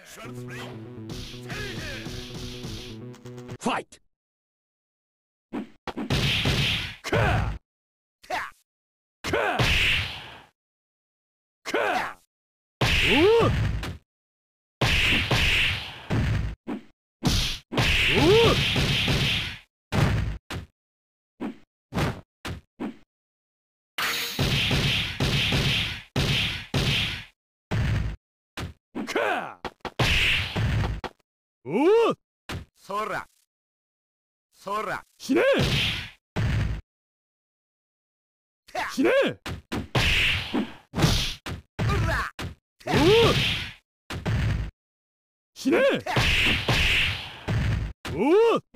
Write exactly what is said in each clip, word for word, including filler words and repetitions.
Fight!おお、そらそら死ね死ねおお死ねおお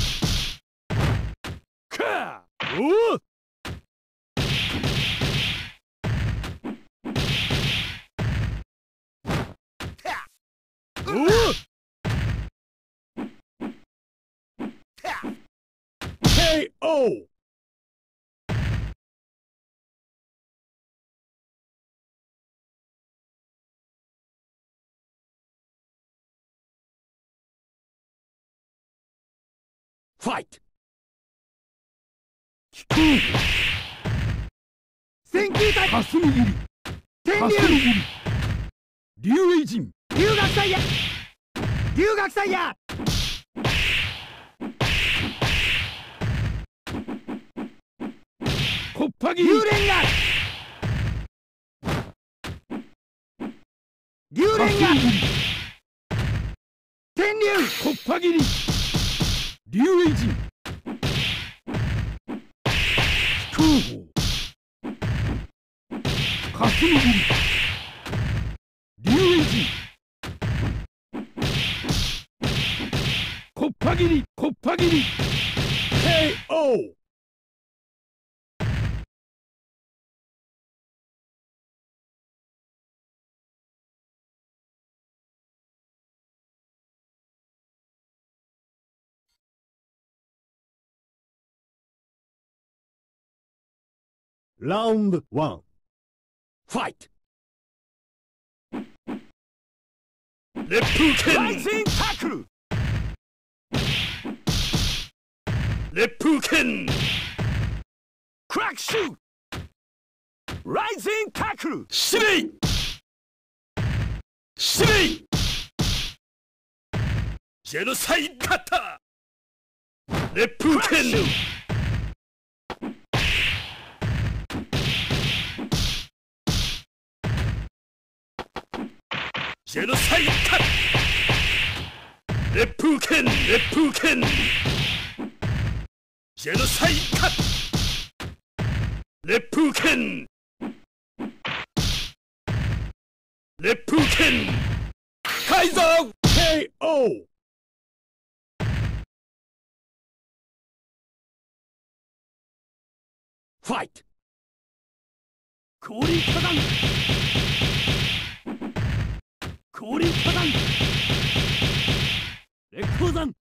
かおおおおケーオー! Fight! 飛行戦球体霞入り天竜竜影陣龍岳祭や龍岳祭やコッパギ幽霊が幽霊が天竜コッパギリ竜影陣飛行砲霞入り竜影陣コッパギリコッパギリ ケーオー! Round one. Fight! 烈風剣ライジンタックル烈風剣クラックシューライジンタックル司令司令ジェノサイカッター烈風剣ジェノサイカッ烈風剣烈風剣ジェノサイカッ烈風剣烈風剣カイザー ケーオー! Fight! 降臨火弾降臨火弾烈光山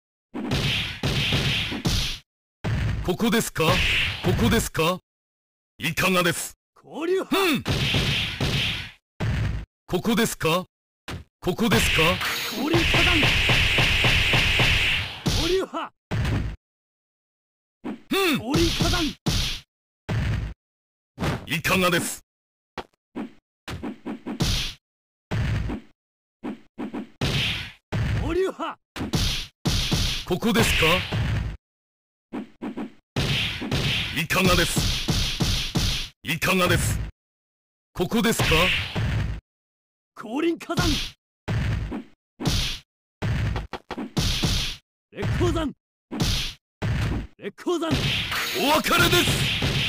ここですかここですかいかがです交流波、 うん、ここですかここですか降臨火弾交流波、 うん、 降臨火弾いかがです交流波ここですかいかがですいかがですここですか降臨火山烈光山烈光山お別れです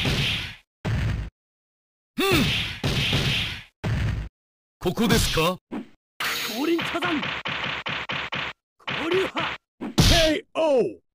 うんここですか降臨火山交流波 ケーオー!